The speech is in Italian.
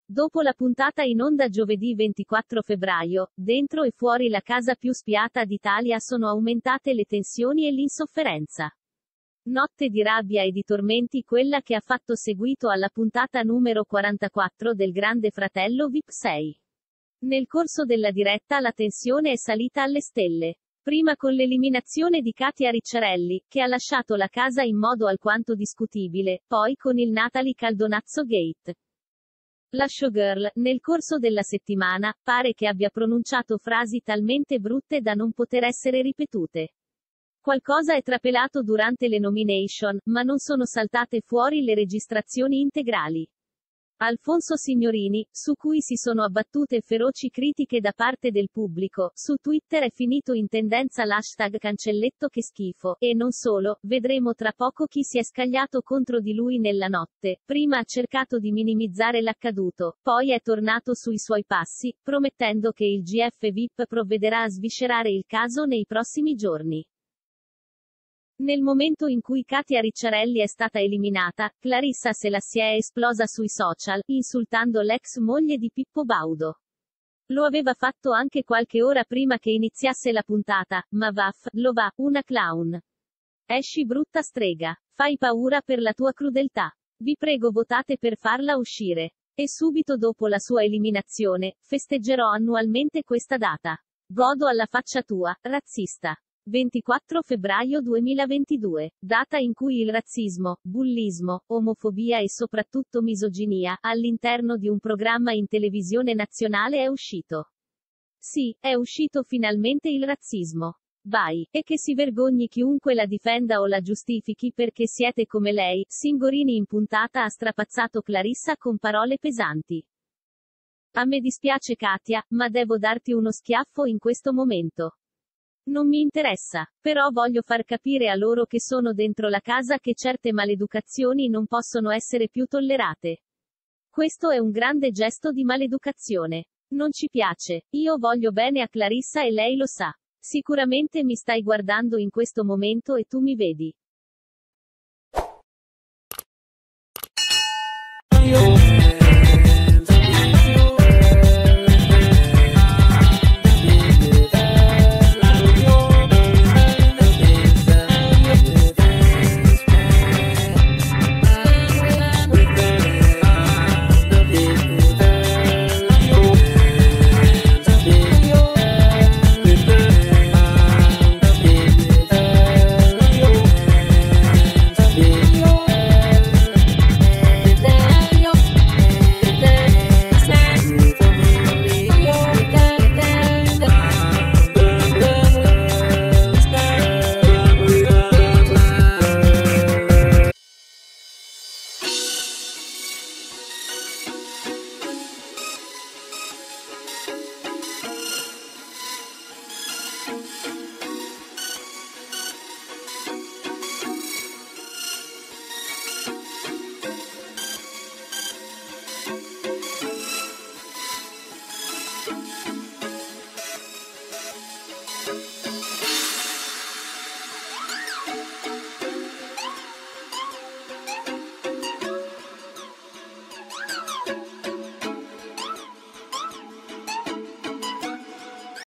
Dopo la puntata in onda giovedì 24 febbraio, dentro e fuori la casa più spiata d'Italia sono aumentate le tensioni e l'insofferenza. Notte di rabbia e di tormenti quella che ha fatto seguito alla puntata numero 44 del Grande Fratello VIP 6. Nel corso della diretta la tensione è salita alle stelle. Prima con l'eliminazione di Katia Ricciarelli, che ha lasciato la casa in modo alquanto discutibile, poi con il Natalie Caldonazzo Gate. La showgirl, nel corso della settimana, pare che abbia pronunciato frasi talmente brutte da non poter essere ripetute. Qualcosa è trapelato durante le nomination, ma non sono saltate fuori le registrazioni integrali. Alfonso Signorini, su cui si sono abbattute feroci critiche da parte del pubblico, su Twitter è finito in tendenza l'hashtag cancelletto che schifo, e non solo, vedremo tra poco chi si è scagliato contro di lui nella notte. Prima ha cercato di minimizzare l'accaduto, poi è tornato sui suoi passi, promettendo che il GF VIP provvederà a sviscerare il caso nei prossimi giorni. Nel momento in cui Katia Ricciarelli è stata eliminata, Clarissa se la si è esplosa sui social, insultando l'ex moglie di Pippo Baudo. Lo aveva fatto anche qualche ora prima che iniziasse la puntata, ma lo va, una clown. Esci brutta strega. Fai paura per la tua crudeltà. Vi prego votate per farla uscire. E subito dopo la sua eliminazione, festeggerò annualmente questa data. Godo alla faccia tua, razzista. 24 febbraio 2022, data in cui il razzismo, bullismo, omofobia e soprattutto misoginia, all'interno di un programma in televisione nazionale è uscito. Sì, è uscito finalmente il razzismo. Vai, e che si vergogni chiunque la difenda o la giustifichi perché siete come lei. Singorini in puntata ha strapazzato Clarissa con parole pesanti. A me dispiace Katia, ma devo darti uno schiaffo in questo momento. Non mi interessa, però voglio far capire a loro che sono dentro la casa che certe maleducazioni non possono essere più tollerate. Questo è un grande gesto di maleducazione. Non ci piace, io voglio bene a Clarissa e lei lo sa. Sicuramente mi stai guardando in questo momento e tu mi vedi.